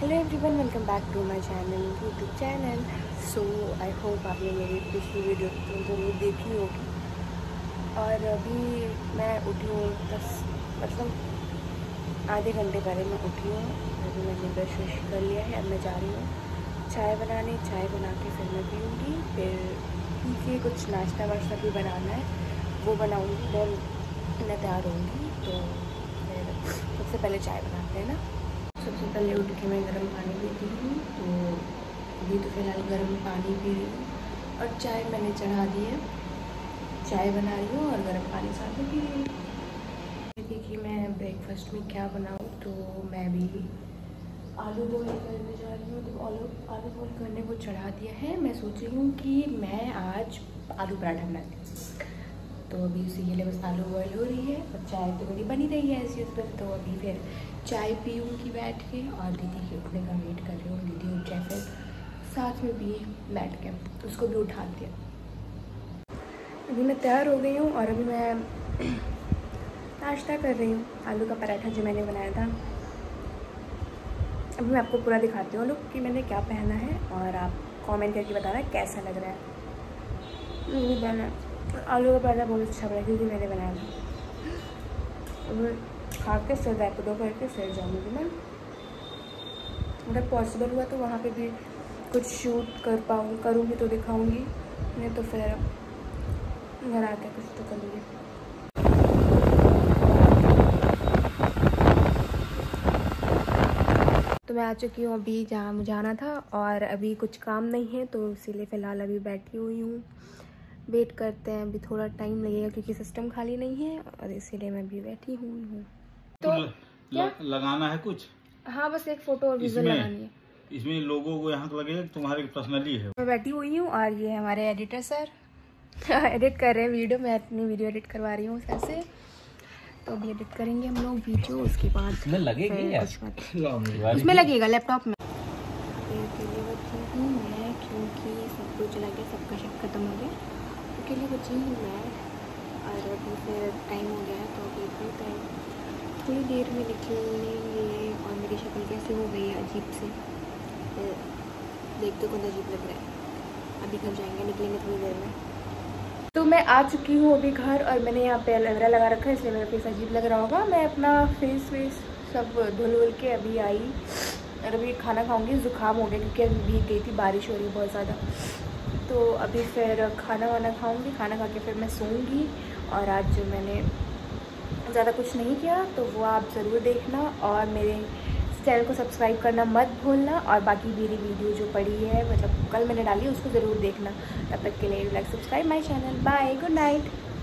Hello everyone, welcome back to my channel, YouTube channel. So I hope आपने मेरी पिछली video तो ज़रूर देखी होगी। और अभी मैं उठी हूँ मतलब आधे घंटे पहले मैं उठी हूँ। अभी मैंने ब्रश वश कर लिया है। अब मैं जा रही हूँ चाय बनाने। चाय बना के फिर मैं पीऊँगी। फिर पी कुछ नाश्ता वाश्ता भी बनाना है, वो बनाऊँगी। फिर मैं तैयार होंगी। तो फिर सबसे पहले चाय बनाते हैं ना। सबसे पहले उठ के मैं गर्म पानी पीती हूँ। तो अभी तो फ़िलहाल गर्म पानी पी रही हूँ और चाय मैंने चढ़ा दी है। चाय बना रही हूँ और गर्म पानी साथ में पी रही हूँ। देखिए मैं ब्रेकफास्ट में क्या बनाऊँ, तो मैं भी आलू बॉयल करने जा रही हूँ। तो आलू बॉयल करने को चढ़ा दिया है। मैं सोच रही हूँ कि मैं आज आलू पराठा बनाती हूँ। तो अभी उसी के लिए बस आलू बॉयल हो रही है और चाय तो मेरी बनी रही है ऐसी उस पर। तो अभी फिर चाय पीऊँगी बैठ के और दीदी के उठने का वेट कर रही हूँ। दीदी उठ जाए फिर साथ में पिए बैठ के, उसको भी उठा दिया। अभी मैं तैयार हो गई हूँ और अभी मैं नाश्ता कर रही हूँ। आलू का पराठा जो मैंने बनाया था। अभी मैं आपको पूरा दिखाती हूँ लुक कि मैंने क्या पहना है और आप कमेंट करके बताना कैसा लग रहा है। आलू का पराठा बहुत अच्छा बना क्योंकि मैंने बनाया था। अब खा के फिर रैपिडो करके फिर जाऊँगी मैं। अगर पॉसिबल हुआ तो वहाँ पे भी कुछ शूट करूँगी तो दिखाऊँगी, नहीं तो फिर घर आके कुछ तो करूँगी। तो मैं आ चुकी हूँ अभी जहाँ मुझे जाना था और अभी कुछ काम नहीं है, तो इसीलिए फ़िलहाल अभी बैठी हुई हूँ। वेट करते हैं, अभी थोड़ा टाइम लगेगा क्योंकि सिस्टम खाली नहीं है और इसीलिए मैं भी बैठी हुई हूँ। तो क्या लगाना है कुछ? हाँ, बस एक फ़ोटो और विजुअल लगानी है। इसमें लोगों को यहाँ लगेगा तुम्हारे पर्सनली है। मैं बैठी हुई हूँ और ये हमारे एडिटर सर एडिट कर रहे हैं वीडियो। मैं अपनी वीडियो एडिट करवा रही हूँ सर से। तो अभी एडिट करेंगे हम लोग वीडियो, उसके बाद उसमें लगेगा लैपटॉप में। अकेले बची हूँ मैं क्योंकि सब कुछ चला गया, सबका शिफ्ट खत्म हो गया। अकेले बची हूँ मैं और अभी फिर टाइम हो गया है। तो अभी फिर थोड़ी देर में निकलेंगे और मेरी शक्ल कैसे हो गई है अजीब से, देखते कौन अजीब लग रहा है। अभी घर जाएंगे, निकलेंगे थोड़ी देर में। तो मैं आ चुकी हूँ अभी घर और मैंने यहाँ पे एलोवेरा लगा रखा है, इसलिए मेरा फेस अजीब लग रहा होगा। मैं अपना फेस सब धुल के अभी आई और अभी खाना खाऊंगी। ज़ुकाम हो गया क्योंकि अभी भीग गई थी, बारिश हो रही है बहुत ज़्यादा। तो अभी फिर खाना वाना खाऊंगी, खाना खा के फिर मैं सोऊंगी। और आज जो मैंने ज़्यादा कुछ नहीं किया तो वो आप ज़रूर देखना और मेरे चैनल को सब्सक्राइब करना मत भूलना। और बाकी मेरी वीडियो जो पड़ी है मतलब कल मैंने डाली, उसको ज़रूर देखना। तब तक के लिए like subscribe my channel. Bye, good night.